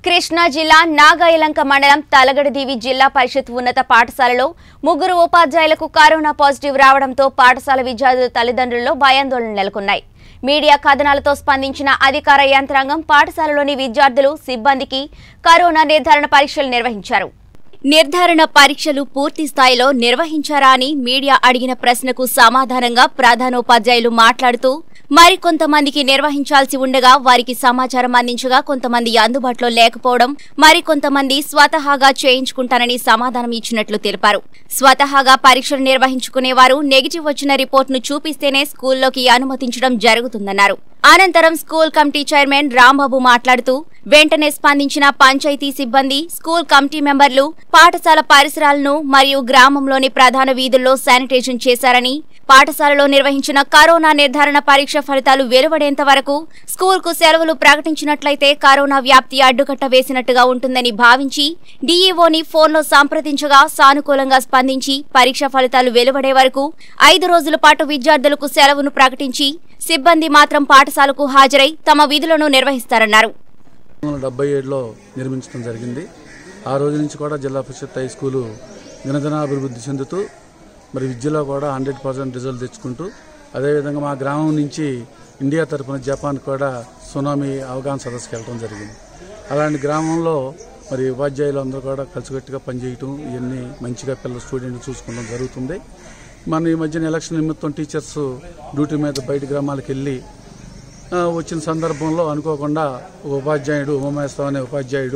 కృష్ణా జిల్లా నాగాయలంక మండలం తలగడద జిల్లా పరిషత్ ఉన్నత పాఠశాలలో ముగ్గురు ఉపాధ్యాయులకు కరోనా పాజిటివ్ రావడంతో పాఠశాల విద్యార్థుల తల్లిదండ్రుల్లో భయాందోళనలు నెలకొన్నాయి. మీడియా కథనాలతో స్పందించిన అధికార యంత్రాంగం పాఠశాలలోని విద్యార్థులు సిబ్బందికి కరోనా నిర్ధారణ పరీక్షలు నిర్వహించారు. నిర్ధారణ పరీక్షలు పూర్తి స్థాయిలో నిర్వహించారా అని మీడియా అడిగిన ప్రశ్నకు సమాధానంగా ప్రధానోపాధ్యాయులు మాట్లాడుతూ మరికొంతమందికి నిర్వహించాల్సి ఉండగా వారికి సమాచారం అందించగా కొంతమంది అందుబాటులో లేకపోవడం, మరికొంతమంది స్వతహాగా చేయించుకుంటానని సమాధానం ఇచ్చినట్లు తెలిపారు. స్వతహాగా పరీక్షలు నిర్వహించుకునేవారు నెగిటివ్ వచ్చిన రిపోర్టును చూపిస్తేనే స్కూల్లోకి అనుమతించడం జరుగుతుందన్నారు. అనంతరం స్కూల్ కమిటీ చైర్మన్ రాంబాబు మాట్లాడుతూ వెంటనే స్పందించిన పంచాయతీ సిబ్బంది, స్కూల్ కమిటీ మెంబర్లు పాఠశాల పరిసరాలను మరియు గ్రామంలోని ప్రధాన వీధుల్లో శానిటైజేషన్ చేశారని, పాఠశాలలో నిర్వహించిన కరోనా నిర్ధారణ పరీక్ష ఫలితాలు వెలువడేంత వరకు స్కూల్కు సెలవులు ప్రకటించినట్లయితే కరోనా వ్యాప్తి అడ్డుకట్ట వేసినట్టుగా ఉంటుందని భావించి డీఈఓని ఫోన్లో సంప్రదించగా సానుకూలంగా స్పందించి పరీక్ష ఫలితాలు వెలువడే వరకు 5 రోజుల పాటు విద్యార్థులకు సెలవును ప్రకటించి సిబ్బంది మాత్రం పాఠశాలకు హాజరై తమ విధులను నిర్వహిస్తారన్నారు. 1977లో నిర్మించడం జరిగింది. ఆ రోజు నుంచి కూడా జిల్లా పరిషత్ హై స్కూలు దినదినాభివృద్ధి చెందుతూ మరి విద్యలో కూడా 100% రిజల్ట్ తెచ్చుకుంటూ, అదేవిధంగా మా గ్రామం నుంచి ఇండియా తరఫున జపాన్ కూడా సునామీ అవగాహన సదస్సుకి వెళ్ళడం జరిగింది. అలాంటి గ్రామంలో మరి ఉపాధ్యాయులు అందరూ కూడా కలిసికట్టుగా పనిచేయటం, ఇవన్నీ మంచిగా పిల్లల స్టూడెంట్లు చూసుకోవడం జరుగుతుంది. మన ఈ మధ్యన ఎలక్షన్ నిమిత్తం టీచర్స్ డ్యూటీ మీద బయట గ్రామాలకు వెళ్ళి వచ్చిన సందర్భంలో అనుకోకుండా ఒక ఉపాధ్యాయుడు, ఉమామేశ్వరం అనే ఉపాధ్యాయుడు,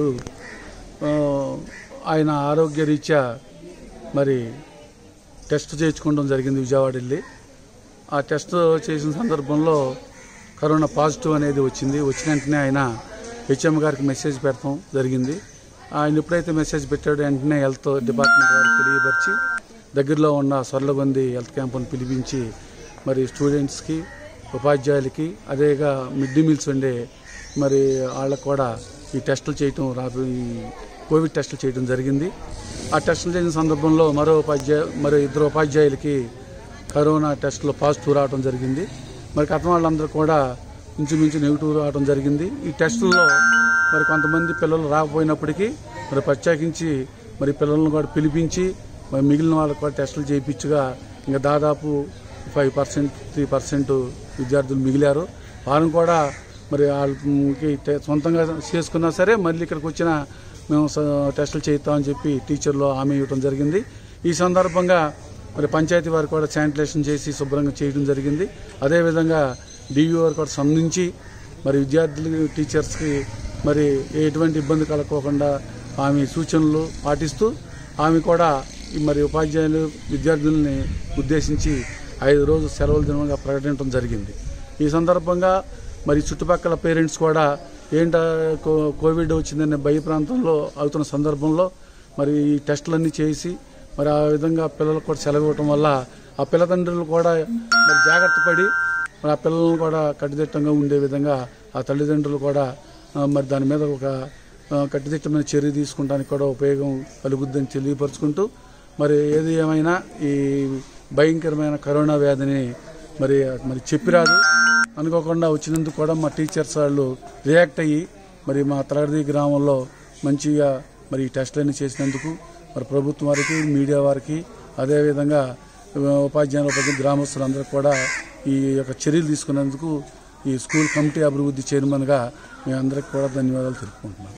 ఆయన ఆరోగ్య రీత్యా మరి టెస్ట్ చేయించుకోవడం జరిగింది విజయవాడ వెళ్ళి. ఆ టెస్ట్ చేసిన సందర్భంలో కరోనా పాజిటివ్ అనేది వచ్చింది. వచ్చిన వెంటనే ఆయన హెచ్ఎం గారికి మెసేజ్ పెడతాం జరిగింది. ఆయన ఎప్పుడైతే మెసేజ్ పెట్టాడో వెంటనే హెల్త్ డిపార్ట్మెంట్ వారికి తెలియపరిచి దగ్గరలో ఉన్న సొర్లగొంది హెల్త్ క్యాంపును పిలిపించి మరి స్టూడెంట్స్కి, ఉపాధ్యాయులకి, అదేగా మిడ్ డే మీల్స్ ఉండే మరి వాళ్ళకు కూడా ఈ టెస్టులు చేయటం, కోవిడ్ టెస్టులు చేయడం జరిగింది. ఆ టెస్టులు చేసిన సందర్భంలో మరో 2 ఉపాధ్యాయులకి కరోనా టెస్టులో పాజిటివ్ రావడం జరిగింది. మరి గతం వాళ్ళందరూ కూడా ఇంచుమించు నెగిటివ్ రావడం జరిగింది. ఈ టెస్టుల్లో మరి కొంతమంది పిల్లలు రాకపోయినప్పటికీ మరి ప్రత్యేకించి మరి పిల్లలను కూడా పిలిపించి మరి మిగిలిన వాళ్ళకు కూడా టెస్టులు చేయించగా ఇంకా దాదాపు 5%, 3% విద్యార్థులు మిగిలారు. వారిని కూడా మరి వాళ్ళకి సొంతంగా చేసుకున్నా సరే మళ్ళీ ఇక్కడికి వచ్చిన మేము టెస్టులు చేయిస్తామని చెప్పి టీచర్లు హామీ ఇవ్వడం జరిగింది. ఈ సందర్భంగా మరి పంచాయతీ వారు కూడా శానిటైజేషన్ చేసి శుభ్రంగా చేయడం జరిగింది. అదేవిధంగా డిఈఓ వారు కూడా స్పందించి మరి విద్యార్థులు, టీచర్స్కి మరి ఎటువంటి ఇబ్బంది కలగకుండా ఆమె సూచనలు పాటిస్తూ ఆమె కూడా మరి ఉపాధ్యాయులు, విద్యార్థుల్ని ఉద్దేశించి 5 రోజులు సెలవుల దినంగా ప్రకటించడం జరిగింది. ఈ సందర్భంగా మరి చుట్టుపక్కల పేరెంట్స్ కూడా కోవిడ్ వచ్చిందనే భయ ప్రాంతంలో అవుతున్న సందర్భంలో మరి ఈ టెస్టులన్నీ చేసి మరి ఆ విధంగా పిల్లలకు కూడా సెలవు ఇవ్వటం వల్ల ఆ పిల్లతండ్రులు కూడా మరి జాగ్రత్త పడి మరి ఆ పిల్లలను కూడా కట్టుదిట్టంగా ఉండే విధంగా ఆ తల్లిదండ్రులు కూడా మరి దాని మీద ఒక కట్టుదిట్టమైన చర్య తీసుకుంటానికి కూడా ఉపయోగం కలుగుద్దని తెలియపరుచుకుంటూ మరి ఏది ఏమైనా ఈ భయంకరమైన కరోనా వ్యాధిని మరి చెప్పిరాదు అనుకోకుండా వచ్చినందుకు కూడా మా టీచర్స్ వాళ్ళు రియాక్ట్ అయ్యి మరి మా తలగడద గ్రామంలో మంచిగా మరి ఈ టెస్టులన్నీ చేసినందుకు మరి ప్రభుత్వం వారికి, మీడియా వారికి, అదేవిధంగా ఉపాధ్యాయులు, గ్రామస్తులందరూ కూడా ఈ యొక్క చర్యలు తీసుకున్నందుకు ఈ స్కూల్ కమిటీ అభివృద్ధి చైర్మన్గా మీ అందరికీ కూడా ధన్యవాదాలు తెలుపుకుంటున్నాను.